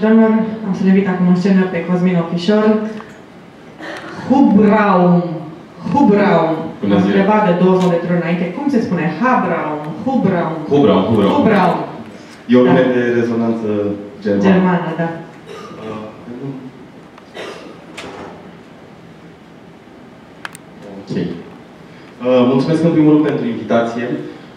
domnilor, am să le invit acum în scenă pe Cosmin Ofișor. Hubraum. Am întrebat de 2 zile înainte. Cum se spune? Habraum. Hubraum. E o nume de rezonanță germană. Germană, da. Ok. Mulțumesc în primul rând pentru invitație.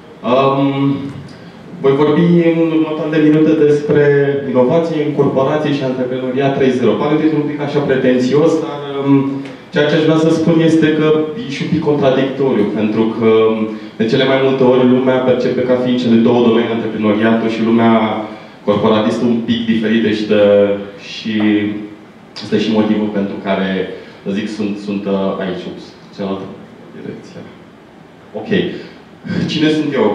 Voi vorbi în următoarele minute despre inovație în corporație și antreprenoriat 3.0. Pare un pic așa pretențios, dar ceea ce aș vrea să spun este că e și un pic contradictoriu, pentru că de cele mai multe ori lumea percepe ca fiind cele două domenii, antreprenoriatul și lumea corporatistă, un pic diferite și ăsta e și motivul pentru care, să zic, sunt aici, cealaltă direcție. Ok. Cine sunt eu?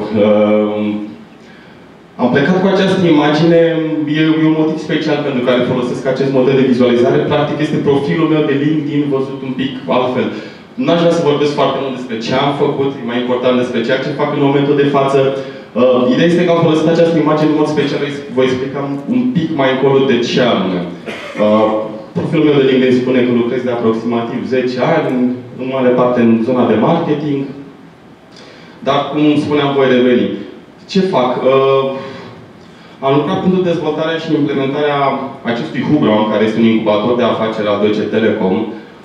Am plecat cu această imagine, e un motiv special pentru care folosesc acest model de vizualizare. Practic este profilul meu de LinkedIn văzut un pic altfel. N-aș vrea să vorbesc foarte mult despre ce am făcut, e mai important despre ceea ce fac în momentul de față. Ideea este că am folosit această imagine în mod special, voi explica un pic mai încolo de ce anume. Profilul meu de LinkedIn spune că lucrez de aproximativ 10 ani, în mare parte în zona de marketing. Dar, cum spuneam, voi reveni. Ce fac? Am lucrat pentru dezvoltarea și implementarea acestui Hubraum, care este un incubator de afaceri al Deutsche Telekom.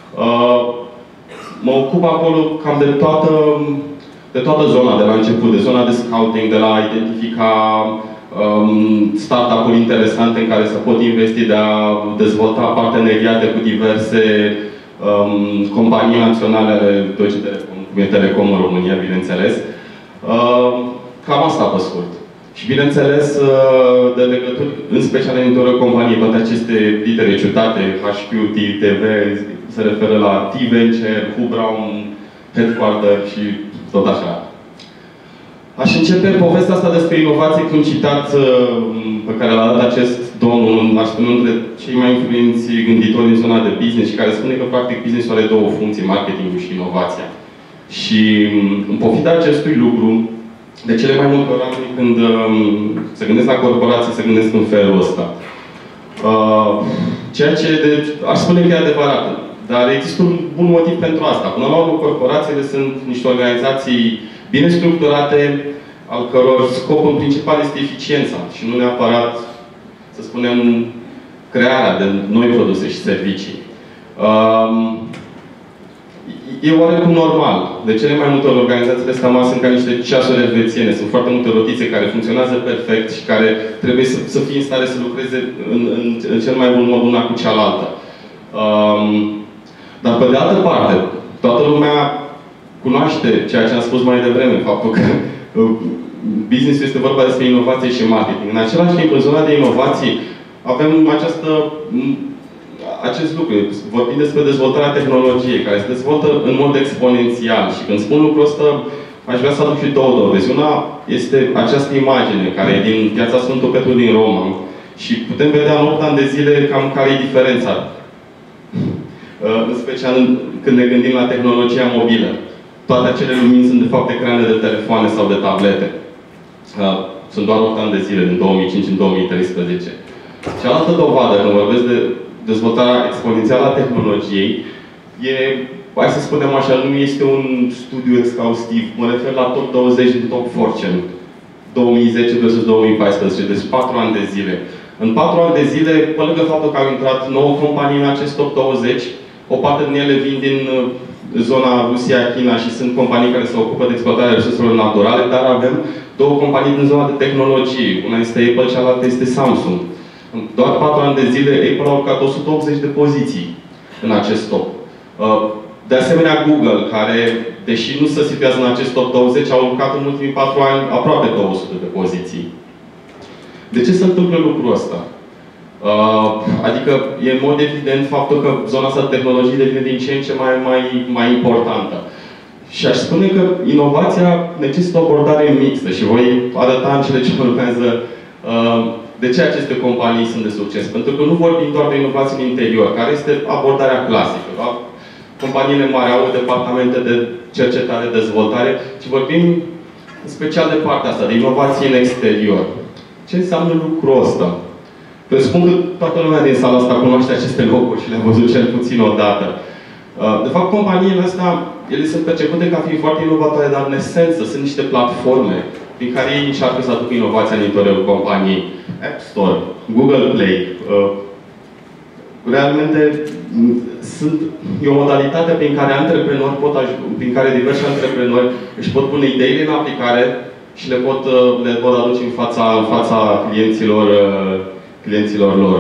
Mă ocup acolo cam de toată zona, de la început, de zona de scouting, de la a identifica startup-uri interesante în care să pot investi, de a dezvolta parteneriate cu diverse companii naționale ale Deutsche Telekom, cum e Telecom în România, bineînțeles. Cam asta pe scurt. Și bineînțeles, de legături, în special în interiorul companiei, toate aceste litere ciudate, HQ, TV, se referă la T-Venture, Hubraum, Headquarter și tot așa. Aș începe povestea asta despre inovație cu un citat pe care l-a dat acest domnul, aș spune, între cei mai influenți gânditori în zona de business și care spune că, practic, business-ul are două funcții, marketingul și inovația. Și, în pofida acestui lucru, de cele mai multe ori oamenii când se gândesc la corporații, se gândesc în felul ăsta. Ceea ce, aș spune că e adevărat. Dar există un bun motiv pentru asta. Până la urmă, corporațiile sunt niște organizații bine structurate, al căror scop în principal este eficiența și nu neapărat, să spunem, crearea de noi produse și servicii. E oarecum normal. De cele mai multe ori, organizațiile astea sunt ca niște ceasuri elvețiene. Sunt foarte multe rotițe care funcționează perfect și care trebuie să fie în stare să lucreze în cel mai bun mod una cu cealaltă. Dar pe de altă parte, toată lumea cunoaște ceea ce am spus mai devreme, faptul că business-ul este vorba despre inovație și marketing. În același timp, în zona de inovații, avem acest lucru. Vorbim despre dezvoltarea tehnologiei, care se dezvoltă în mod exponențial. Și când spun lucrul ăsta, aș vrea să aduc și două dovezi. Una este această imagine, care e din Piața Sfântul Petru din Roma. Și putem vedea în 8 ani de zile cam care e diferența. În special când ne gândim la tehnologia mobilă. Toate acele lumini sunt de fapt ecrane de telefoane sau de tablete. Sunt doar 8 ani de zile, din 2005 în 2013. Cealaltă dovadă, când vorbesc de dezvoltarea exponențială a tehnologiei, hai să spunem așa, nu este un studiu exhaustiv. Mă refer la top 20 din top Fortune. 2010 versus 2014, deci 4 ani de zile. În 4 ani de zile, pe lângă faptul că au intrat 9 companii în acest top 20, o parte din ele vin din zona Rusia-China și sunt companii care se ocupă de exploatarea resurselor naturale, dar avem 2 companii din zona de tehnologie. Una este Apple, cealaltă este Samsung. În doar 4 ani de zile, Apple a urcat 180 de poziții în acest top. De asemenea, Google, care, deși nu se situează în acest top 20, a urcat în ultimii 4 ani aproape 200 de poziții. De ce se întâmplă lucrul ăsta? Adică e în mod evident faptul că zona asta de tehnologie devine din ce în ce mai importantă. Și aș spune că inovația necesită o abordare mixtă și voi arăta în cele ce urmează de ce aceste companii sunt de succes. Pentru că nu vorbim doar de inovații în interior, care este abordarea clasică. Da? Companiile mari au departamente de cercetare, dezvoltare, ci vorbim în special de partea asta, de inovație în exterior. Ce înseamnă lucrul ăsta? Presupun că toată lumea din sala asta cunoaște aceste loguri și le-a văzut cel puțin o dată. De fapt, companiile astea, ele sunt percepute ca fiind foarte inovatoare, dar în esență sunt niște platforme prin care ei încearcă să aducă inovația în interiorul companiei. App Store, Google Play. Realmente e o modalitate prin care prin care diversi antreprenori își pot pune ideile în aplicare și le pot aduce în fața clienților lor.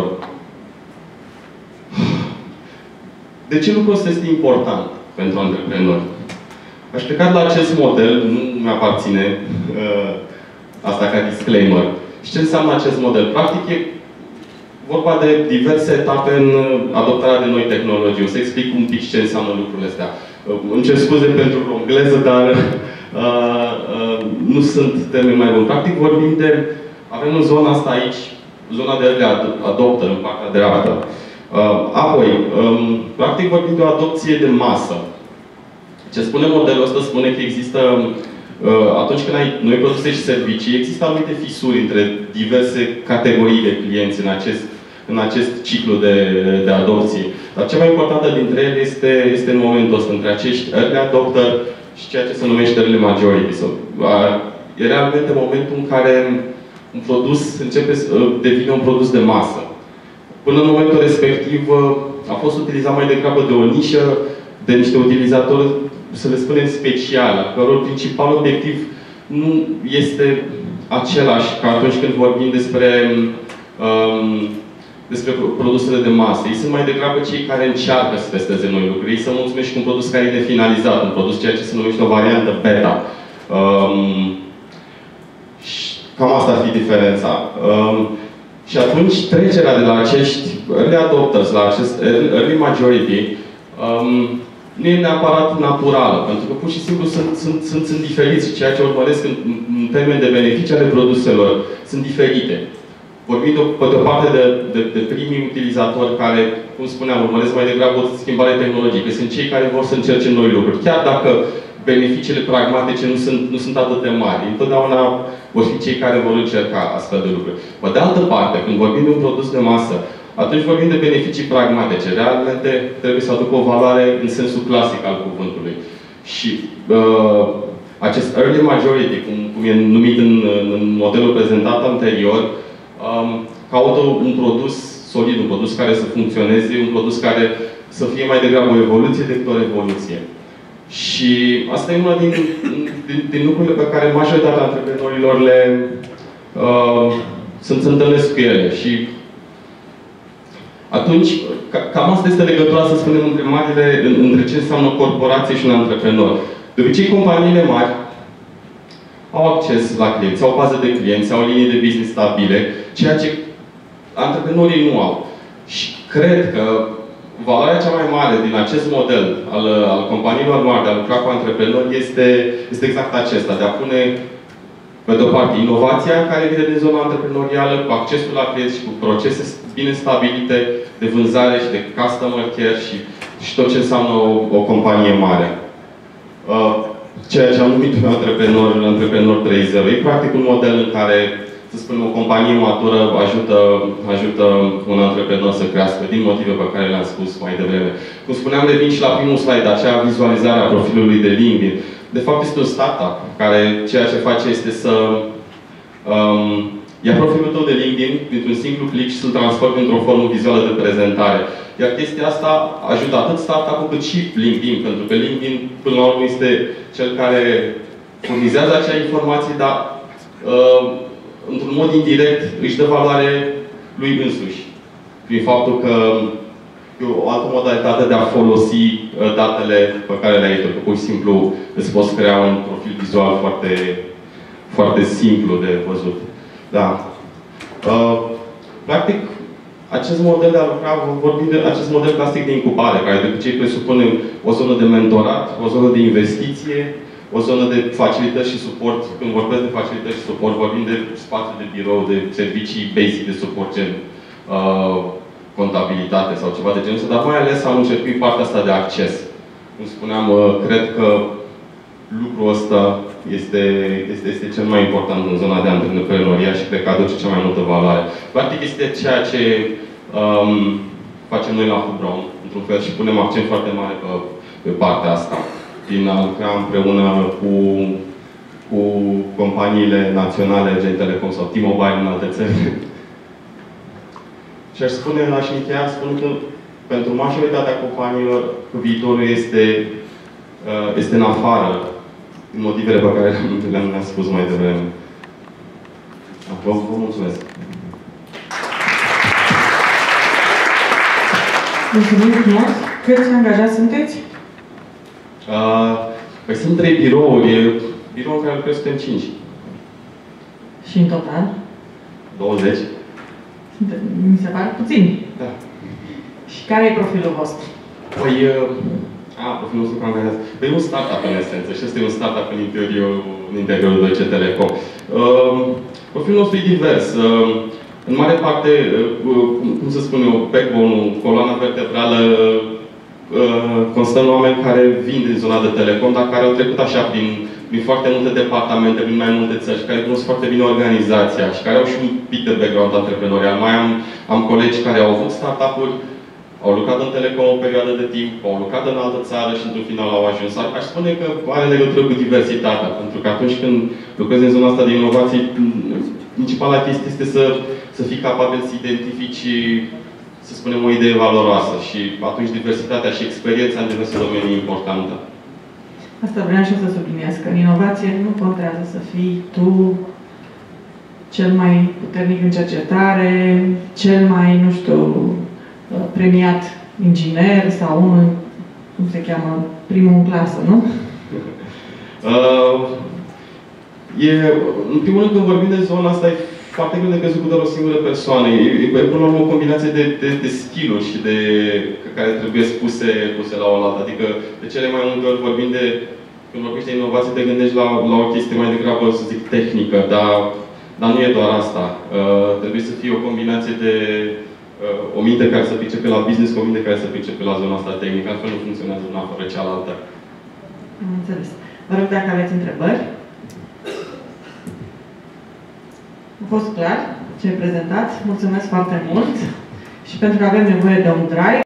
De ce lucrul ăsta este important pentru antreprenori? Aș pleca la acest model, nu mi-aparține asta ca disclaimer. Și ce înseamnă acest model? Practic e vorba de diverse etape în adoptarea de noi tehnologii. O să explic un pic ce înseamnă lucrurile astea. Îmi cer scuze pentru engleză, dar nu sunt termeni mai buni. Practic vorbim avem în zona asta aici, zona de early adopter, în partea dreaptă. Apoi, practic vorbim de o adopție de masă. Ce spune modelul ăsta? Spune că există, atunci când ai noi produse și servicii, există anumite fisuri între diverse categorii de clienți în acest ciclu de adopție. Dar cea mai importantă dintre ele este în momentul ăsta, între acești early adopter și ceea ce se numește early majority. E realmente momentul în care un produs începe să devine un produs de masă. Până în momentul respectiv a fost utilizat mai degrabă de o nișă, de niște utilizatori, să le spunem, speciali, a căror principal obiectiv nu este același ca atunci când vorbim despre produsele de masă. Ei sunt mai degrabă cei care încearcă să testeze noi lucruri. Ei se mulțumesc cu un produs care e nefinalizat, un produs ceea ce se numește o variantă beta. Cam asta ar fi diferența. Și atunci trecerea de la acești early adopters la acest early majority nu e neapărat naturală, pentru că pur și simplu sunt diferiți. Ceea ce urmăresc în termeni de beneficii ale produselor sunt diferite. Vorbim pe de o parte de primii utilizatori care, cum spuneam, urmăresc mai degrabă o schimbare tehnologică. Sunt cei care vor să încerce noi lucruri. Chiar dacă beneficiile pragmatice nu sunt atât de mari. Întotdeauna vor fi cei care vor încerca astfel de lucruri. Pe de altă parte, când vorbim de un produs de masă, atunci vorbim de beneficii pragmatice. Realmente trebuie să aducă o valoare în sensul clasic al cuvântului. Și acest early majority, cum e numit în modelul prezentat anterior, caută un produs solid, un produs care să funcționeze, un produs care să fie mai degrabă o evoluție decât o revoluție. Și asta e una din lucrurile pe care majoritatea antreprenorilor se întâlnesc cu ele. Și atunci, cam asta este legătura, să spunem, între ce înseamnă o corporație și un antreprenor. De obicei, companiile mari au acces la clienți, au bază de clienți, au linii de business stabile, ceea ce antreprenorii nu au. Și cred că valoarea cea mai mare din acest model al companiilor mari de a lucra cu antreprenori este exact acesta, de a pune, pe de o parte, inovația care vine din zona antreprenorială, cu accesul la clienți și cu procese bine stabilite de vânzare și de customer care și tot ce înseamnă o companie mare. Ceea ce am numit Antreprenor 3.0. E practic un model în care, să spunem, o companie matură ajută un antreprenor să crească din motive pe care le-am spus mai devreme. Cum spuneam, revin și la primul slide, acea vizualizare a profilului de LinkedIn. De fapt, este un startup care ceea ce face este să ia profilul tău de LinkedIn dintr-un simplu click și să-l transforme într-o formă vizuală de prezentare. Iar chestia asta ajută atât startup-ul cât și LinkedIn, pentru că LinkedIn, până la urmă, este cel care furnizează acea informație, dar într-un mod indirect își dă valoare lui însuși. Prin faptul că e o altă modalitate de a folosi datele pe care le ai, că pur și simplu îți poți crea un profil vizual foarte, foarte simplu de văzut. Da. Practic, acest model de a lucra, vorbim de acest model clasic de incubare, care de obicei presupune o zonă de mentorat, o zonă de investiție, o zonă de facilități și suport. Când vorbesc de facilități și suport, vorbim de spațiu de birou, de servicii basic de suport, gen contabilitate sau ceva de genul ăsta, dar mai ales am încercat partea asta de acces. Cum spuneam, cred că lucrul ăsta este cel mai important în zona de antreprenoriat și cred că aduce cea mai multă valoare. Practic este ceea ce facem noi la Hubraum, într-un fel, și punem accent foarte mare pe partea asta. Din a lucra împreună cu companiile naționale, gen Telecom sau T-Mobile în alte țări. Și aș spune, aș încheia, spun că pentru majoritatea companiilor, viitorul este în afară, din motivele pe care le-am spus mai devreme. Vă mulțumesc! Mulțumim frumos! Câți angajați sunteți? Păi sunt 3 birouri. Biroul în care lucrez suntem 5. Și în total? 20. Mi se pare puțin. Da. Și care e profilul vostru? Păi, profilul nostru cu angajați. Păi un startup în esență. Și ăsta e un startup în interiorul Deutsche Telekom. Profilul nostru e divers. În mare parte, cum să spun eu, backbone-ul, coloana vertebrală, constă în oameni care vin din zona de telecom, dar care au trecut așa prin foarte multe departamente, prin mai multe țări, care cunosc foarte bine organizația și care au și un pic de background antreprenorial. Mai am colegi care au avut startup-uri, au lucrat în telecom o perioadă de timp, au lucrat în altă țară și într-un final au ajuns. Aș spune că are legătură cu diversitatea, pentru că atunci când lucrezi în zona asta de inovații, principala chestie este să fii capabil să identifici, să spunem, o idee valoroasă și atunci diversitatea și experiența în diverse domenii e importantă. Asta vreau și eu să subliniez, că în inovație nu contează să fii tu cel mai puternic în cercetare, cel mai, nu știu, premiat inginer sau unul, cum se cheamă, primul în clasă, nu? În primul rând, când vorbim de zona asta, e foarte greu de crezut cu doar o singură persoană. E până la urmă o combinație de skill-uri și care trebuie puse la oaltă. Adică, de cele mai multe ori vorbim când vorbești de inovație, te gândești la o chestie mai degrabă, să zic, tehnică, dar nu e doar asta. Trebuie să fie o combinație de o minte care să pricepe la business, cu o minte care să pricepe la zona asta tehnică, altfel nu funcționează una fără cealaltă. Am înțeles. Vă rog dacă aveți întrebări. A fost clar ce prezentat. Mulțumesc foarte mult și pentru că avem nevoie de un drive.